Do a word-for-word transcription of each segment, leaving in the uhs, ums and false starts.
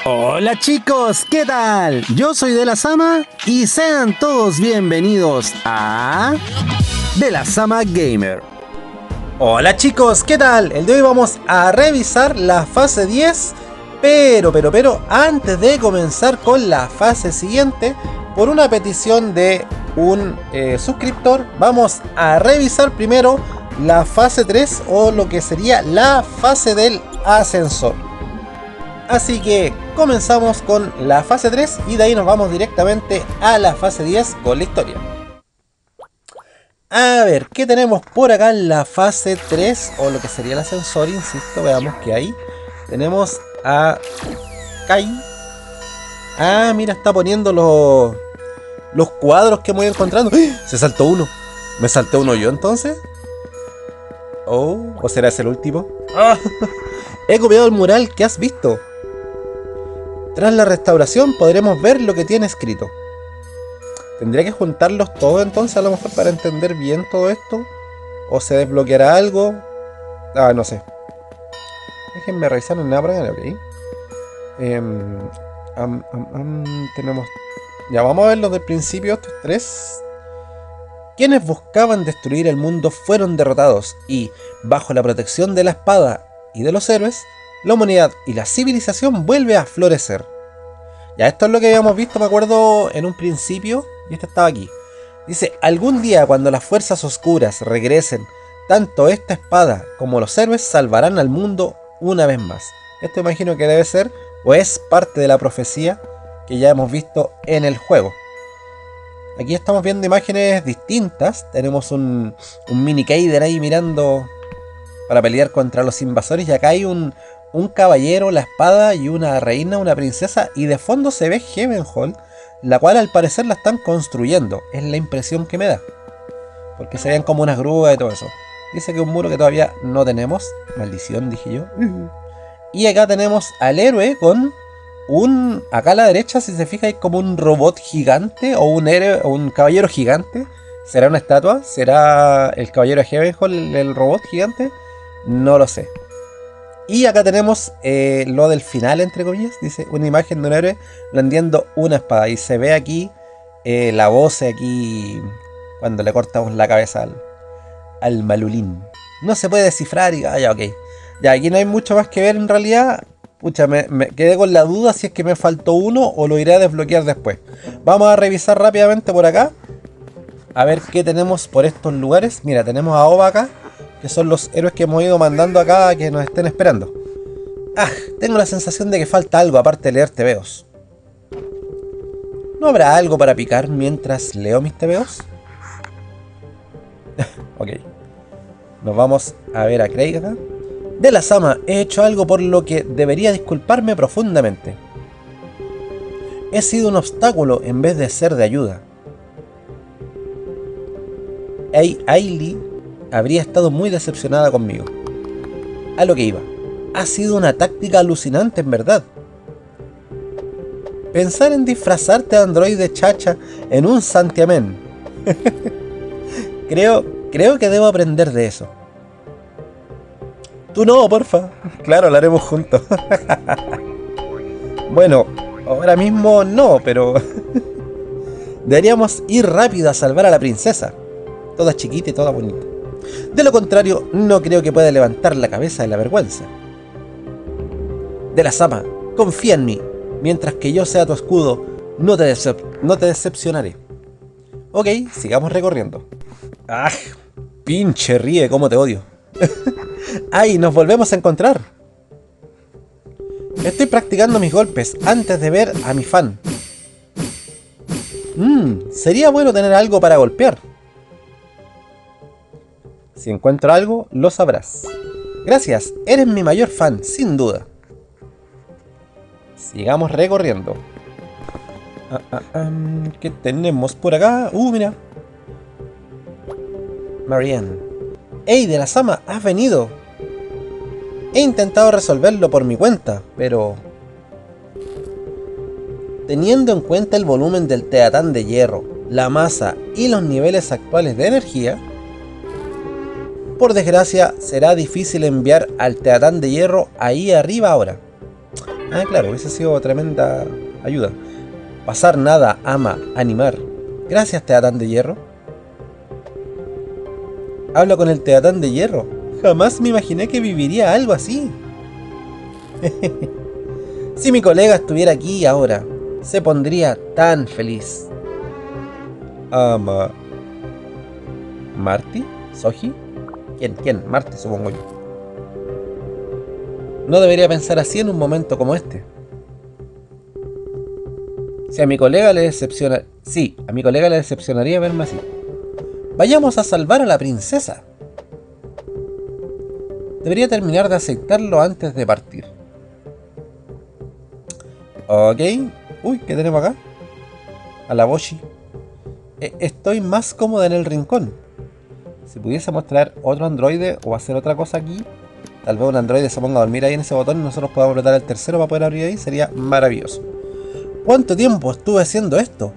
Hola chicos, ¿qué tal? Yo soy De La Sama y sean todos bienvenidos a De La Sama Gamer. Hola chicos, ¿qué tal? El de hoy vamos a revisar la fase diez, pero, pero, pero, antes de comenzar con la fase siguiente, por una petición de un eh, suscriptor, vamos a revisar primero la fase tres o lo que sería la fase del ascensor. Así que comenzamos con la fase tres y de ahí nos vamos directamente a la fase diez con la historia. A ver, ¿qué tenemos por acá en la fase tres? O lo que sería el ascensor, insisto, veamos que hay. Tenemos a Kai. Ah, mira, está poniendo los, los cuadros que me voy encontrando. ¡Ah! Se saltó uno. ¿Me salté uno yo entonces? Oh, ¿o será ese el último? ¡Ah! He copiado el mural que has visto. Tras la restauración podremos ver lo que tiene escrito. Tendría que juntarlos todos entonces a lo mejor para entender bien todo esto. O se desbloqueará algo. Ah, no sé. Déjenme revisar en la prueba. Ok. Eh, um, um, um, tenemos... Ya, vamos a ver los del principio, estos tres. Quienes buscaban destruir el mundo fueron derrotados y, bajo la protección de la espada y de los héroes, la humanidad y la civilización vuelve a florecer. Ya, esto es lo que habíamos visto, me acuerdo, en un principio, y esto estaba aquí. Dice, algún día cuando las fuerzas oscuras regresen, tanto esta espada como los héroes salvarán al mundo una vez más. Esto imagino que debe ser, o es parte de la profecía que ya hemos visto en el juego. Aquí estamos viendo imágenes distintas. Tenemos un, un mini Kaider ahí mirando para pelear contra los invasores. Y acá hay un, un caballero, la espada y una reina, una princesa. Y de fondo se ve Heavenhall, la cual al parecer la están construyendo. Es la impresión que me da. Porque se ven como unas grúas y todo eso. Dice que un muro que todavía no tenemos. Maldición, dije yo. Y acá tenemos al héroe con un... Acá a la derecha, si se fija, hay como un robot gigante. O un héroe, o un caballero gigante. ¿Será una estatua? ¿Será el caballero de Heavenhall el, el robot gigante? No lo sé. Y acá tenemos eh, lo del final, entre comillas. Dice, una imagen de un héroe blandiendo una espada. Y se ve aquí eh, la voz aquí cuando le cortamos la cabeza al, al malulín. No se puede descifrar y... Ah, ya, ok. Ya, aquí no hay mucho más que ver en realidad. Pucha, me, me quedé con la duda si es que me faltó uno o lo iré a desbloquear después. Vamos a revisar rápidamente por acá. A ver qué tenemos por estos lugares. Mira, tenemos a Oba acá, que son los héroes que hemos ido mandando acá a que nos estén esperando. Ah, tengo la sensación de que falta algo aparte de leer tebeos. ¿No habrá algo para picar mientras leo mis tebeos? Ok. Nos vamos a ver a Craig acá. De la Sama, he hecho algo por lo que debería disculparme profundamente. He sido un obstáculo en vez de ser de ayuda. Ailey habría estado muy decepcionada conmigo. A lo que iba. Ha sido una táctica alucinante en verdad. Pensar en disfrazarte de androide chacha en un santiamén. creo, creo que debo aprender de eso. Tú no, porfa. Claro, lo haremos juntos. Bueno, ahora mismo no, pero... deberíamos ir rápido a salvar a la princesa. Toda chiquita y toda bonita. De lo contrario, no creo que pueda levantar la cabeza de la vergüenza. De la Sama, confía en mí. Mientras que yo sea tu escudo, no te, decep no te decepcionaré. Ok, sigamos recorriendo. ¡Ah! Pinche ríe, cómo te odio. ¡Ay, nos volvemos a encontrar! Estoy practicando mis golpes antes de ver a mi fan. Mmm, sería bueno tener algo para golpear. Si encuentro algo, lo sabrás. Gracias, eres mi mayor fan, sin duda. Sigamos recorriendo. Ah, ah, ah, ¿qué tenemos por acá? Uh, mira. Marianne. ¡Ey, De la Sama! ¡Has venido! He intentado resolverlo por mi cuenta, pero... Teniendo en cuenta el volumen del teatán de hierro, la masa y los niveles actuales de energía, por desgracia será difícil enviar al teatán de hierro ahí arriba ahora. Ah, claro, hubiese sido tremenda ayuda. Pasar nada, ama, animar. Gracias, Teatán de Hierro. Hablo con el Teatán de Hierro. Jamás me imaginé que viviría algo así. Si mi colega estuviera aquí ahora, se pondría tan feliz. Ama... ¿Marty? ¿Soji? ¿Quién? ¿Quién? Marty, supongo yo. No debería pensar así en un momento como este. Si a mi colega le decepciona... Sí, a mi colega le decepcionaría verme así. Vayamos a salvar a la princesa. Debería terminar de aceptarlo antes de partir. Ok. Uy, ¿qué tenemos acá? A la Boshi. E- estoy más cómoda en el rincón. Si pudiese mostrar otro androide o hacer otra cosa aquí, tal vez un androide se ponga a dormir ahí en ese botón y nosotros podamos apretar el tercero para poder abrir ahí, sería maravilloso. ¿Cuánto tiempo estuve haciendo esto?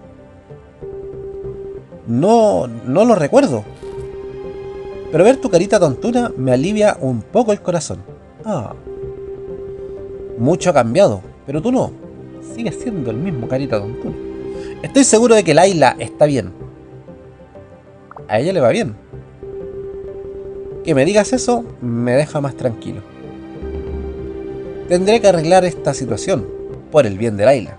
No, no lo recuerdo. Pero ver tu carita tontuna me alivia un poco el corazón. Ah. Mucho ha cambiado, pero tú no. Sigues siendo el mismo carita tontuna. Estoy seguro de que Layla está bien. A ella le va bien. Que me digas eso me deja más tranquilo. Tendré que arreglar esta situación por el bien de Layla.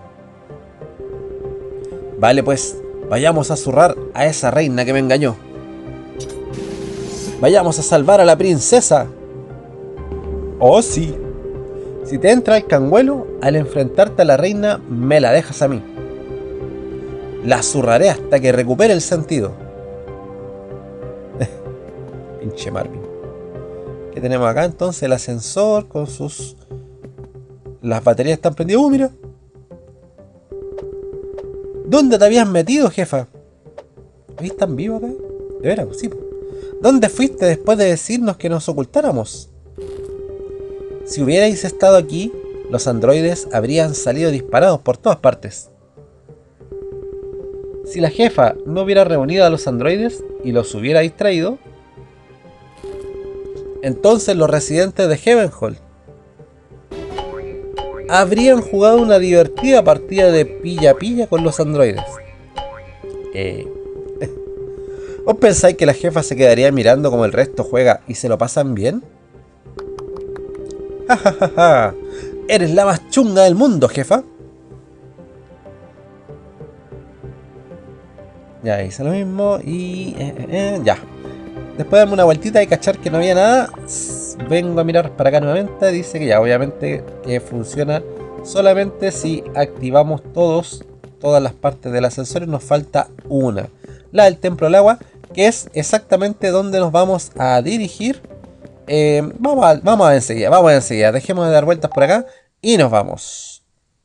Vale, pues, vayamos a zurrar a esa reina que me engañó. Vayamos a salvar a la princesa. Oh, sí. Si te entra el canguelo, al enfrentarte a la reina, me la dejas a mí. La zurraré hasta que recupere el sentido. Pinche Marvin. ¿Qué tenemos acá entonces? El ascensor con sus... Las baterías están prendidas. ¡Uh, mira! ¿Dónde te habías metido, jefa? ¿Están vivos acá? De veras, sí. ¿Dónde fuiste después de decirnos que nos ocultáramos? Si hubierais estado aquí, los androides habrían salido disparados por todas partes. Si la jefa no hubiera reunido a los androides y los hubiera distraído, entonces los residentes de Heavenhold habrían jugado una divertida partida de pilla-pilla con los androides. Eh... ¿Os pensáis que la jefa se quedaría mirando como el resto juega y se lo pasan bien? ¡Ja, ja, ja, ja! ¡Eres la más chunga del mundo, jefa! Ya hice lo mismo y... Eh, eh, eh, ya. Después de darme una vueltita y cachar que no había nada, vengo a mirar para acá nuevamente. Dice que ya, obviamente, que funciona solamente si activamos todos, todas las partes del ascensor y nos falta una. La del Templo del Agua, que es exactamente donde nos vamos a dirigir. Eh, vamos, a, vamos a ver enseguida, vamos a ver enseguida. Dejemos de dar vueltas por acá y nos vamos.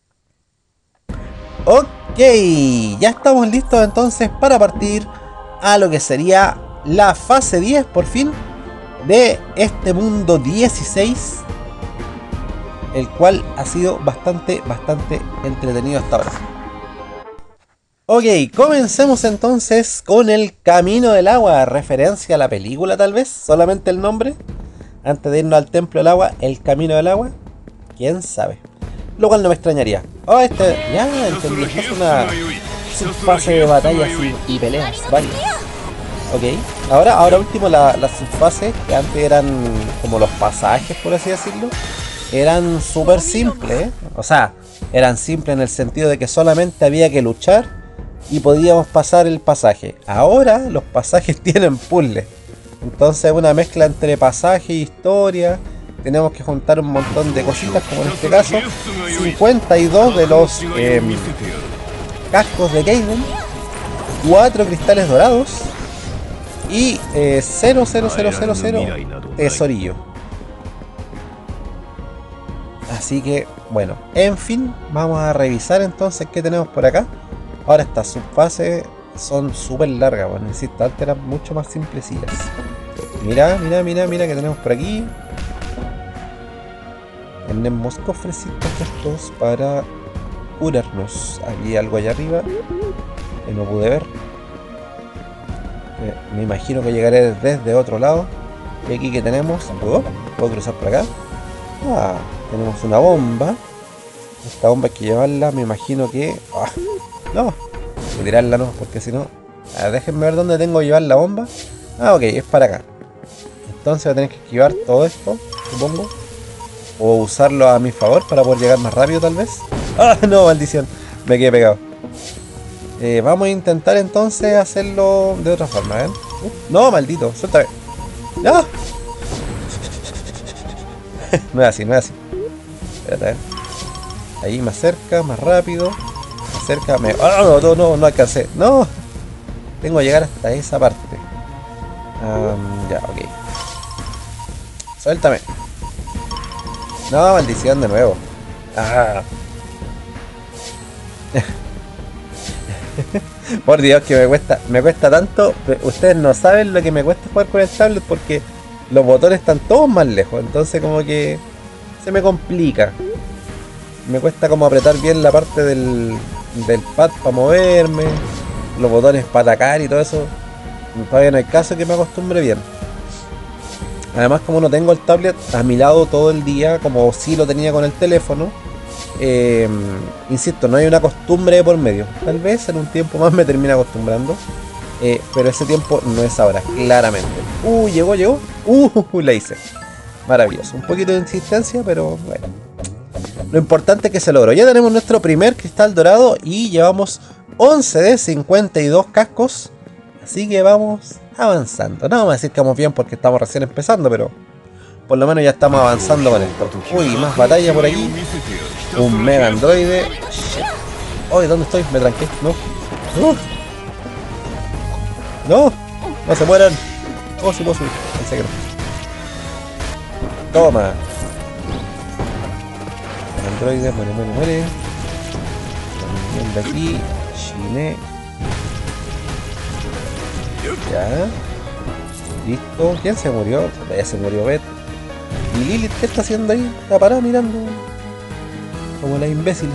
Ok, ya estamos listos entonces para partir a lo que sería la fase diez, por fin, de este mundo dieciséis, el cual ha sido bastante, bastante entretenido hasta ahora. Ok, comencemos entonces con el Camino del Agua, referencia a la película tal vez, solamente el nombre, antes de irnos al Templo del Agua, el Camino del Agua, quién sabe, lo cual no me extrañaría. Oh, este, ya entendí, esto es una subfase de batallas y, y peleas, varias. Ok, ahora, ahora último la, las subfases, que antes eran como los pasajes, por así decirlo, eran súper simples, ¿eh? O sea, eran simples en el sentido de que solamente había que luchar y podíamos pasar el pasaje. Ahora los pasajes tienen puzzles, entonces es una mezcla entre pasaje e historia. Tenemos que juntar un montón de cositas, como en este caso cincuenta y dos de los eh, cascos de Gaiden, cuatro cristales dorados y eh, cero cero cero cero cero tesorillo. Así que bueno, en fin, vamos a revisar entonces qué tenemos por acá. Ahora estas subfases son súper largas, bueno, insisto, antes eran mucho más simplecillas. Mira, mira, mira, mira que tenemos por aquí. Tenemos cofrecitos estos para curarnos. Aquí algo allá arriba que no pude ver. Me imagino que llegaré desde otro lado. Y aquí que tenemos, oh, puedo cruzar por acá. Ah, tenemos una bomba. Esta bomba hay que llevarla, me imagino que... ¡Ah! No, voy a tirarla no, porque si no... A ver, déjenme ver dónde tengo que llevar la bomba. Ah, ok, es para acá. Entonces voy a tener que esquivar todo esto, supongo. O usarlo a mi favor para poder llegar más rápido tal vez. ¡Ah, no, maldición! Me quedé pegado. Eh, vamos a intentar entonces hacerlo de otra forma, ¿eh? Uh, no, maldito, suéltame. ¡No! No es así, no es así. Espérate, ¿eh? Ahí más cerca, más rápido. Más cerca, me... ¡Oh, no, no, no, no alcancé! ¡No! Tengo que llegar hasta esa parte. Um, ya, ok. Suéltame. No, maldición de nuevo. Ah. Por Dios que me cuesta, me cuesta tanto. Ustedes no saben lo que me cuesta jugar con el tablet porque los botones están todos más lejos. Entonces como que se me complica. Me cuesta como apretar bien la parte del, del pad para moverme. Los botones para atacar y todo eso. Todavía no hay caso que me acostumbre bien. Además, como no tengo el tablet a mi lado todo el día, como si lo tenía con el teléfono, eh, insisto, no hay una costumbre de por medio. Tal vez en un tiempo más me termine acostumbrando, eh, pero ese tiempo no es ahora, claramente. Uh, llegó, llegó. Uh, la hice. Maravilloso. Un poquito de insistencia, pero bueno. Lo importante es que se logró. Ya tenemos nuestro primer cristal dorado y llevamos once de cincuenta y dos cascos. Así que vamos avanzando. No vamos a decir que vamos bien porque estamos recién empezando, pero por lo menos ya estamos avanzando con esto. Uy, más batalla por aquí. Un mega androide. Uy, ¿dónde estoy? Me tranqué. No. No. No. No se mueran. Oh, sí puedo subir. Pensé que no. Toma. El androide. Muere, muere, muere. También de aquí. Chine. Ya. Listo. ¿Quién se murió? Ya se murió Beth. ¿Y Lilith qué está haciendo ahí? Está parada mirando. Como la imbécil.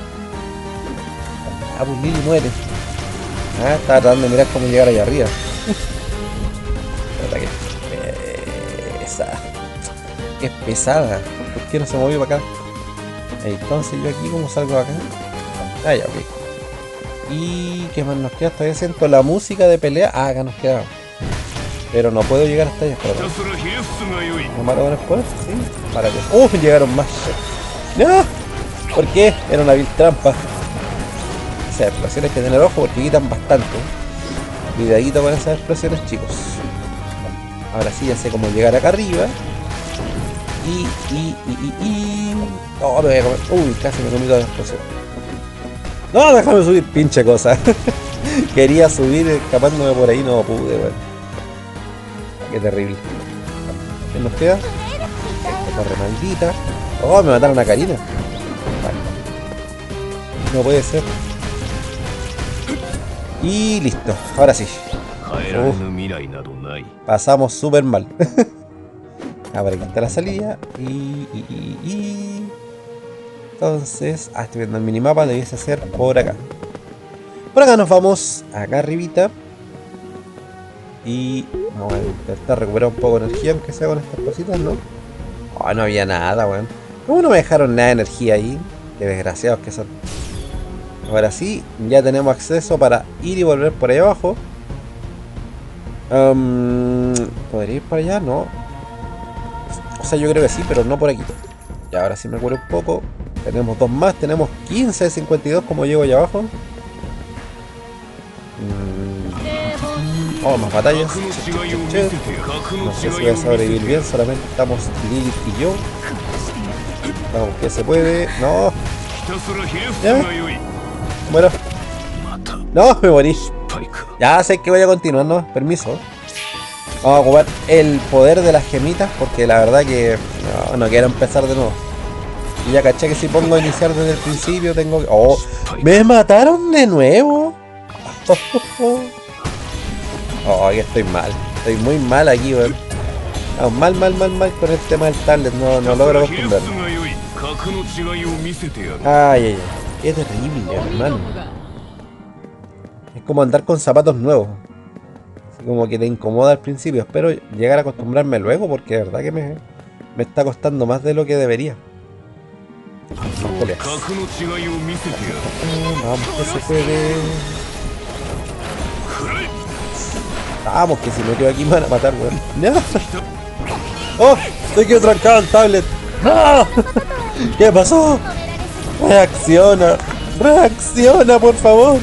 Ah, pues Lilith muere. Ah, está tratando de mirar cómo llegar allá arriba. Verdad que pesada. Qué pesada. ¿Por qué no se movió para acá? Entonces yo aquí, ¿cómo salgo de acá? Ah, ya, ok. ¿Y qué más nos queda? Todavía siento la música de pelea. Ah, acá nos queda. Pero no puedo llegar hasta allá. Espera, ¿me mataron después? Sí. Para que... ¡Uh! Llegaron más. ¡No! ¿Por qué? Era una vil trampa. O sea, explosiones que tener ojo porque quitan bastante. Cuidadito con esas explosiones, chicos. Ahora sí ya sé cómo llegar acá arriba. Y, y, y, y, y... Oh, me voy a comer. Uy, casi me comí toda la explosión. No, déjame subir, pinche cosa. Quería subir escapándome por ahí, no pude, weón. Qué terrible. ¿Qué nos queda? Esta torre maldita. Oh, me mataron a Karina. Vale. No puede ser. Y listo, ahora sí. Uf, pasamos súper mal. A ver, aquí está la salida. Y, y, y, y... Entonces, ah, estoy viendo el minimapa, debiese ser por acá. Por acá nos vamos, acá arribita. Y vamos a intentar recuperar un poco de energía, aunque sea con estas cositas, ¿no? Oh, no había nada, weón. ¿Cómo no me dejaron nada de energía ahí? Qué desgraciados que son. Ahora sí, ya tenemos acceso para ir y volver por ahí abajo. Um, ¿Podría ir para allá? No. O sea, yo creo que sí, pero no por aquí. Y ahora sí me acuerdo un poco. Tenemos dos más, tenemos quince de cincuenta y dos como llego allá abajo. Mm. Oh, más batallas. No sé si voy a sobrevivir bien, solamente estamos Lilith y yo. Vamos, que se puede. No. ¿Ya? Bueno. No, me morí. Ya sé que voy a continuar, ¿no? Permiso. Vamos a ocupar el poder de las gemitas porque la verdad que no, no quiero empezar de nuevo. Y ya caché que si pongo a iniciar desde el principio tengo que... ¡Oh! ¡Me mataron de nuevo! ¡Oh! Que estoy mal. Estoy muy mal aquí, weón. No, mal, mal, mal, mal con el tema del tablet. No, no logro acostumbrarme. Ay, ay, ay. Qué terrible, hermano. Es como andar con zapatos nuevos. Así como que te incomoda al principio. Espero llegar a acostumbrarme luego porque de verdad que me, me está costando más de lo que debería. Más peleas. Vamos que se puede. Vamos que si me quedo aquí me van a matar, weón. No. ¡Oh! Estoy quedo trancado el tablet. ¡No! ¿Qué pasó? Reacciona. Reacciona, por favor.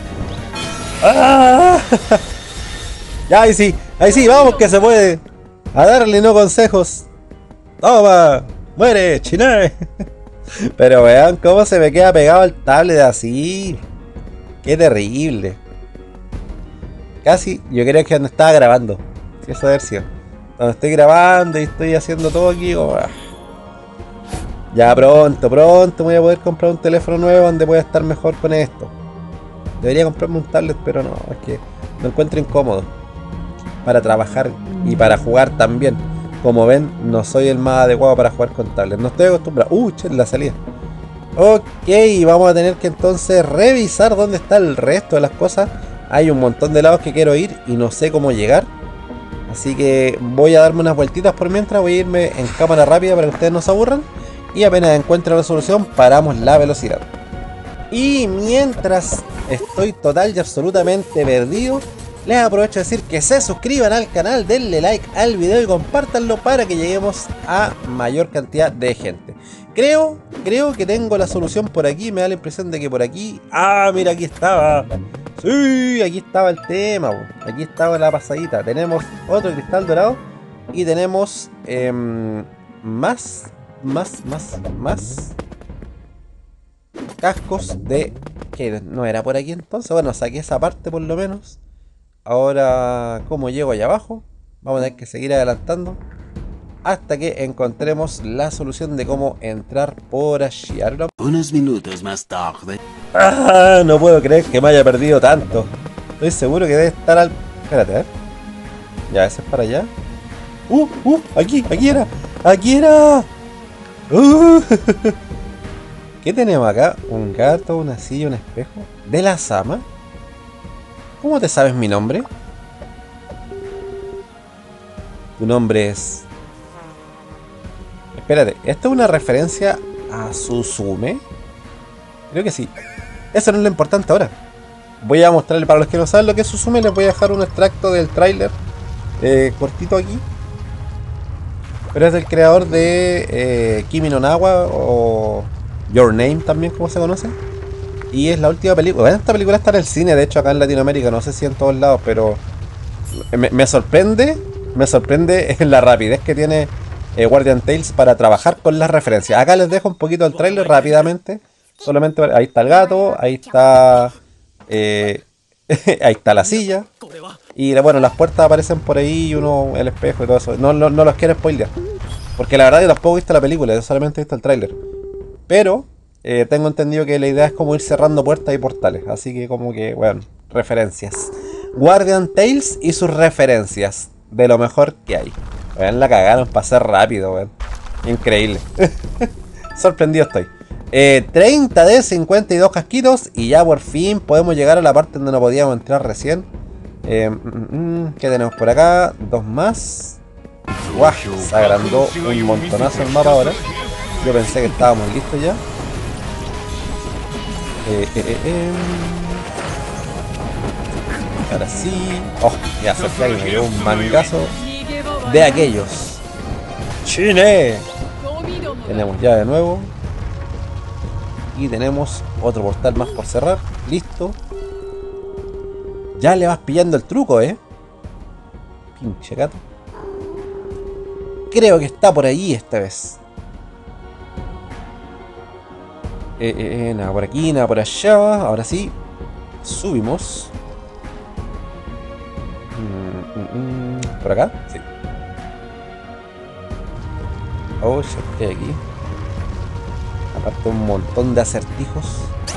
¡Ah! Ya, ahí sí. Ahí sí, vamos que se puede. A darle no consejos. Toma. Muere, Chinae. Pero vean cómo se me queda pegado el tablet así. Qué terrible. Casi, yo creo que no estaba grabando. Si eso debe ser. Cuando estoy grabando y estoy haciendo todo aquí, oh, ah. Ya pronto, pronto voy a poder comprar un teléfono nuevo donde pueda estar mejor con esto. Debería comprarme un tablet, pero no, es que lo encuentro incómodo para trabajar y para jugar también. Como ven, no soy el más adecuado para jugar con tablet. No estoy acostumbrado. Uh, che, la salida. Ok, vamos a tener que entonces revisar dónde está el resto de las cosas. Hay un montón de lados que quiero ir y no sé cómo llegar. Así que voy a darme unas vueltitas por mientras. Voy a irme en cámara rápida para que ustedes no se aburran. Y apenas encuentre la solución, paramos la velocidad. Y mientras estoy total y absolutamente perdido, les aprovecho de decir que se suscriban al canal, denle like al video y compártanlo para que lleguemos a mayor cantidad de gente. Creo, creo que tengo la solución por aquí. Me da la impresión de que por aquí... ¡Ah, mira, aquí estaba! Sí, aquí estaba el tema. Aquí estaba la pasadita. Tenemos otro cristal dorado. Y tenemos eh, más, más, más, más cascos de... ¿Qué? ¿No era por aquí entonces? Bueno, saqué esa parte por lo menos. Ahora, ¿cómo llego allá abajo? Vamos a tener que seguir adelantando hasta que encontremos la solución de cómo entrar por allí. Ahora... Unos minutos más tarde. ¡Ah! No puedo creer que me haya perdido tanto. Estoy seguro que debe estar al... Espérate, a ver. Ya, ese es para allá. ¡Uh! ¡Uh! Aquí, aquí era. ¡Aquí era! ¡Uh! ¿Qué tenemos acá? Un gato, una silla, un espejo. ¿De la Sama? ¿Cómo te sabes mi nombre? Tu nombre es... Espérate, ¿esto es una referencia a Suzume? Creo que sí. Eso no es lo importante ahora. Voy a mostrarle, para los que no saben lo que es Suzume, les voy a dejar un extracto del tráiler eh, cortito aquí. Pero es del creador de eh, Kimi no Nawa o Your Name también, como se conoce. Y es la última película. Bueno, esta película está en el cine, de hecho acá en Latinoamérica, no sé si en todos lados, pero me, me sorprende, me sorprende la rapidez que tiene eh, Guardian Tales para trabajar con las referencias. Acá les dejo un poquito el tráiler rápidamente. Solamente, ahí está el gato, ahí está eh, ahí está la silla. Y bueno, las puertas aparecen por ahí, uno, el espejo y todo eso. No, no, no los quiero spoilear, porque la verdad yo tampoco he visto la película, yo solamente he visto el tráiler. Pero Eh, tengo entendido que la idea es como ir cerrando puertas y portales. Así que como que, bueno, referencias. Guardian Tales y sus referencias. De lo mejor que hay. Vean, la cagaron para ser rápido, weón. Increíble. Sorprendido estoy. Eh, treinta de cincuenta y dos casquitos. Y ya por fin podemos llegar a la parte donde no podíamos entrar recién. Eh, mm, mm, ¿Qué tenemos por acá? Dos más. Guau, se agrandó un montonazo el mapa ahora. Yo pensé que estábamos listos ya. Eh, eh, eh, eh. Ahora sí. Oh, ya acerqué y me dio un mangazo de aquellos. ¡Chine! Tenemos ya de nuevo. Y tenemos otro portal más por cerrar. Listo. Ya le vas pillando el truco, eh. Pinche gato. Creo que está por ahí esta vez. Eh, eh, eh, nada por aquí, nada por allá. Ahora sí. Subimos. Mm, mm, mm. ¿Por acá? Sí. Oh, ya estoy aquí. Aparte un montón de acertijos.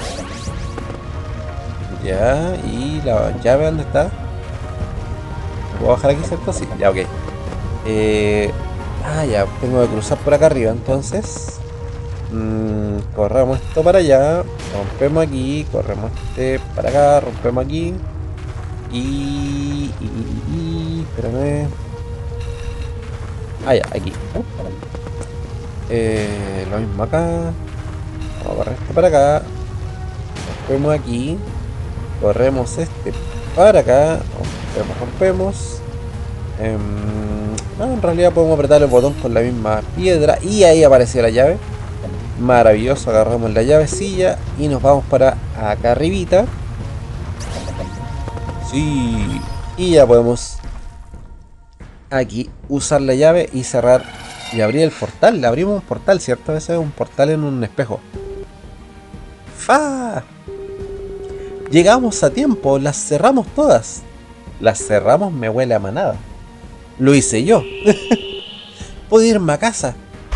Ya, y la llave, ¿dónde está? ¿Puedo bajar aquí, cierto? Sí, ya, ok. Eh, ah, ya, tengo que cruzar por acá arriba, entonces. Mm, corremos esto para allá. Rompemos aquí, corremos este para acá, rompemos aquí. Y... y, y, y espérame. Ah, ya, aquí. Uh, eh, lo mismo acá. Vamos a correr este para acá. Rompemos aquí. Corremos este para acá. Rompemos, rompemos. Eh, no, en realidad podemos apretar el botón con la misma piedra. Y ahí apareció la llave. Maravilloso, agarramos la llavecilla y nos vamos para acá arribita. Sí. Y ya podemos aquí usar la llave y cerrar y abrir el portal. Le abrimos un portal, ¿cierto? Ese es un portal en un espejo. ¡Fa! Llegamos a tiempo, las cerramos todas. Las cerramos, me huele a manada. Lo hice yo. Puedo irme a casa.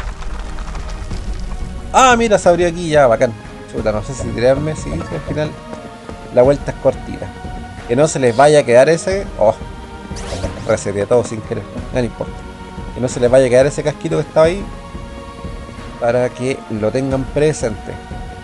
Ah, mira, se abrió aquí ya, bacán. Chuta, no sé si tirarme, sí, sí, al final la vuelta es cortita. Que no se les vaya a quedar ese... Oh, reseteé todo sin querer, no, no importa. Que no se les vaya a quedar ese casquito que estaba ahí. Para que lo tengan presente.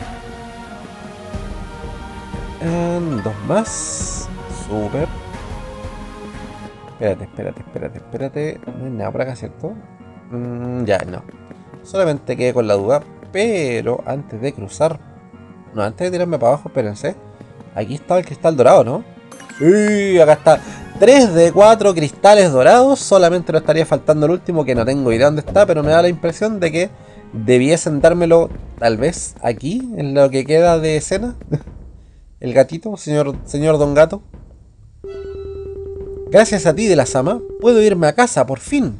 Um, dos más. Super. Espérate, espérate, espérate, espérate. No hay nada por acá, ¿cierto? Mm, ya, no. Solamente quedé con la duda. Pero antes de cruzar... No, antes de tirarme para abajo, espérense. Aquí está el cristal dorado, ¿no? Sí, acá está. tres de cuatro cristales dorados. Solamente nos estaría faltando el último, que no tengo idea dónde está, pero me da la impresión de que debiesen dármelo tal vez aquí, en lo que queda de escena. El gatito, señor, señor Don Gato. Gracias a ti, de la Sama, puedo irme a casa, por fin.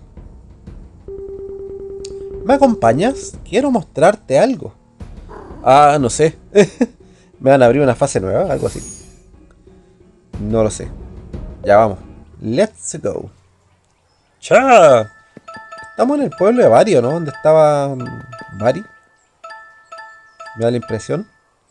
¿Me acompañas? Quiero mostrarte algo. Ah, no sé. ¿Me van a abrir una fase nueva? Algo así. No lo sé. Ya vamos. Let's go. ¡Cha! Estamos en el pueblo de Vario, ¿no? Donde estaba Vari. Me da la impresión.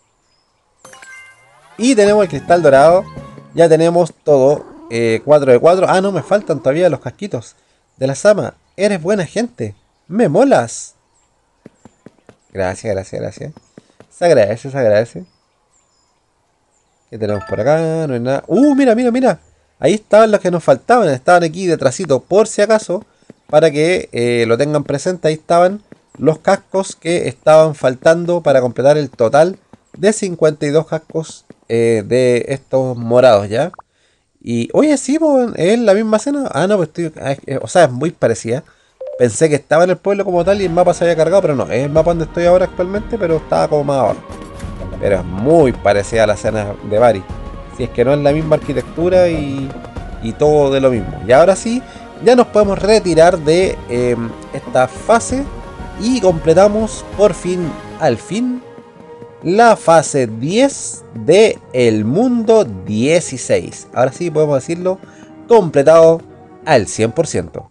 Y tenemos el cristal dorado. Ya tenemos todo. Eh, cuatro de cuatro. Ah, no, me faltan todavía los casquitos. De la Sama. Eres buena gente. Me molas. Gracias, gracias, gracias. Se agradece, se agradece. ¿Qué tenemos por acá? No hay nada. Uh, mira, mira, mira. Ahí estaban los que nos faltaban. Estaban aquí detrásito, por si acaso. Para que eh, lo tengan presente. Ahí estaban los cascos que estaban faltando para completar el total de cincuenta y dos cascos eh, de estos morados, ¿ya? Y, oye, sí, pues, es la misma escena. Ah, no, pues estoy... O sea, es muy parecida. Pensé que estaba en el pueblo como tal y el mapa se había cargado, pero no. Es el mapa donde estoy ahora actualmente, pero estaba como más abajo. Pero es muy parecida a la escena de Vari. Si es que no es la misma arquitectura y, y todo de lo mismo. Y ahora sí, ya nos podemos retirar de eh, esta fase. Y completamos por fin, al fin, la fase diez de el mundo dieciséis. Ahora sí podemos decirlo, completado al cien por ciento.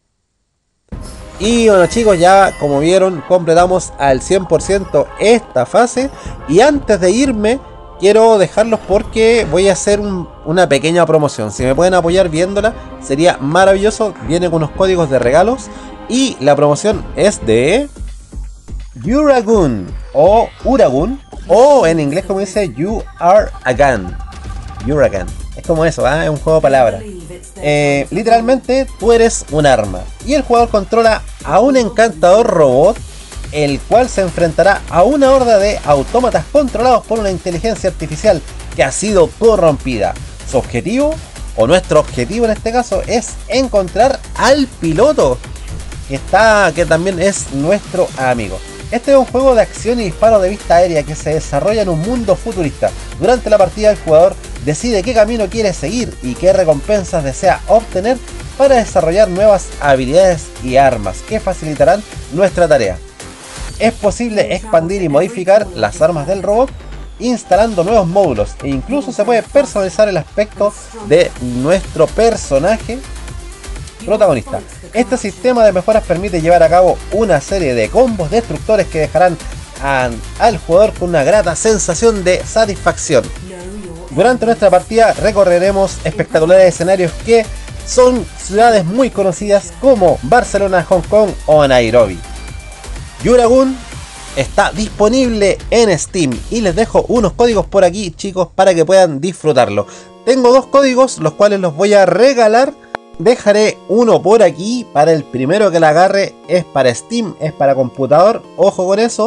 Y bueno, chicos, ya como vieron, completamos al cien por ciento esta fase. Y antes de irme, quiero dejarlos porque voy a hacer un, una pequeña promoción. Si me pueden apoyar viéndola, sería maravilloso. Viene con unos códigos de regalos. Y la promoción es de Uragun o Uragun, o en inglés como dice You Are a Gun. Uragun. Es como eso, ¿eh? Es un juego de palabras. Eh, literalmente tú eres un arma y el jugador controla a un encantador robot, el cual se enfrentará a una horda de autómatas controlados por una inteligencia artificial que ha sido corrompida. Su objetivo, o nuestro objetivo en este caso, es encontrar al piloto, que está, que también es nuestro amigo. Este es un juego de acción y disparo de vista aérea que se desarrolla en un mundo futurista. Durante la partida el jugador decide qué camino quiere seguir y qué recompensas desea obtener para desarrollar nuevas habilidades y armas que facilitarán nuestra tarea. Es posible expandir y modificar las armas del robot instalando nuevos módulos e incluso se puede personalizar el aspecto de nuestro personaje protagonista. Este sistema de mejoras permite llevar a cabo una serie de combos destructores que dejarán a, al jugador con una grata sensación de satisfacción. Durante nuestra partida recorreremos espectaculares escenarios que son ciudades muy conocidas como Barcelona, Hong Kong o Nairobi. Uragun está disponible en Steam y les dejo unos códigos por aquí, chicos, para que puedan disfrutarlo. Tengo dos códigos, los cuales los voy a regalar. Dejaré uno por aquí para el primero que la agarre. Es para Steam, es para computador, ojo con eso.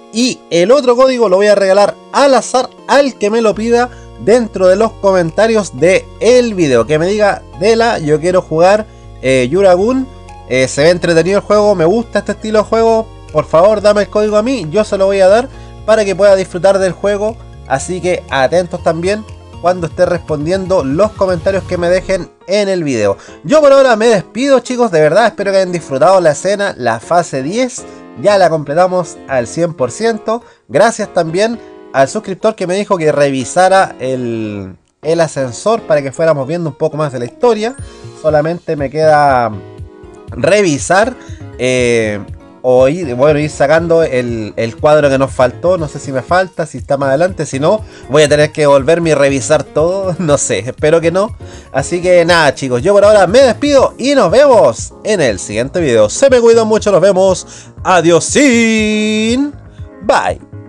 Y el otro código lo voy a regalar al azar al que me lo pida dentro de los comentarios de el video. Que me diga, Dela, yo quiero jugar eh, Yuragun, eh, se ve entretenido el juego, me gusta este estilo de juego, por favor dame el código a mí, yo se lo voy a dar para que pueda disfrutar del juego. Así que atentos también cuando esté respondiendo los comentarios que me dejen en el video. Yo por ahora me despido, chicos, de verdad espero que hayan disfrutado la escena, la fase diez, ya la completamos al cien por ciento. Gracias también al suscriptor que me dijo que revisara el, el ascensor para que fuéramos viendo un poco más de la historia. Solamente me queda revisar eh, o ir, bueno, ir sacando el, el cuadro que nos faltó. No sé si me falta, si está más adelante, si no voy a tener que volverme y revisar todo, no sé, espero que no. Así que nada, chicos, yo por ahora me despido y nos vemos en el siguiente video. Se me cuidan mucho, nos vemos, adiós, sin bye.